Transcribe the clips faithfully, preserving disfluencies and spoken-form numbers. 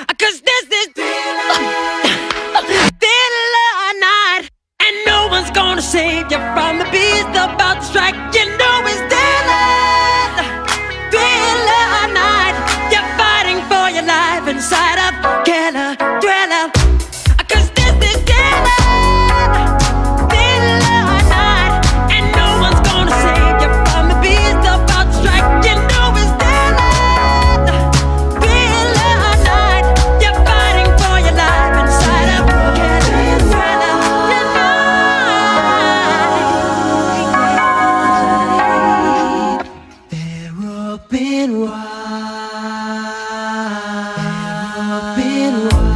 Cause this is thriller night, and no one's gonna save you from the beast about to strike. You know it's thriller, thriller night. You're fighting for your life inside of killer thriller. Cause this is thriller, thriller night, and no one's gonna save you from the beast about to strike. You know it's thriller, thriller night. You're fighting for your life inside of killer thriller tonight. They're open wide, open wide.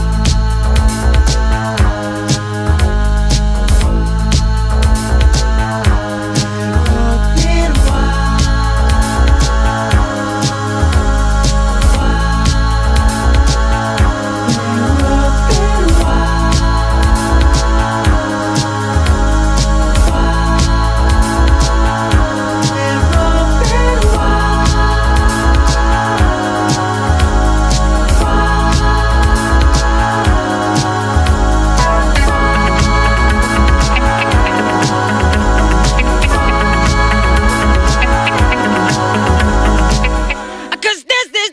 Cause this is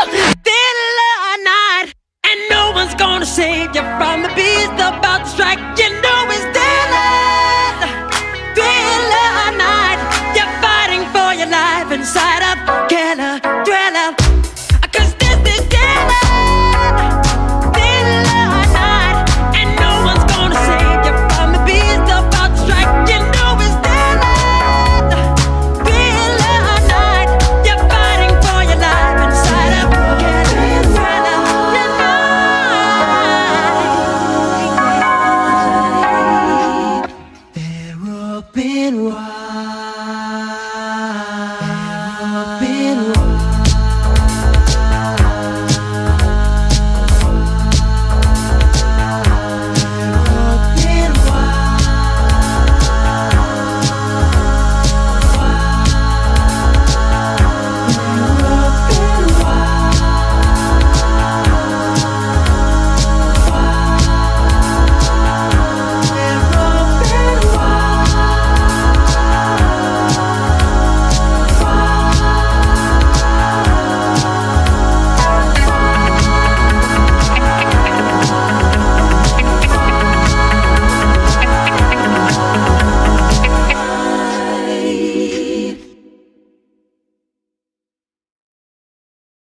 thriller night, and no one's gonna save you from the beast about to strike.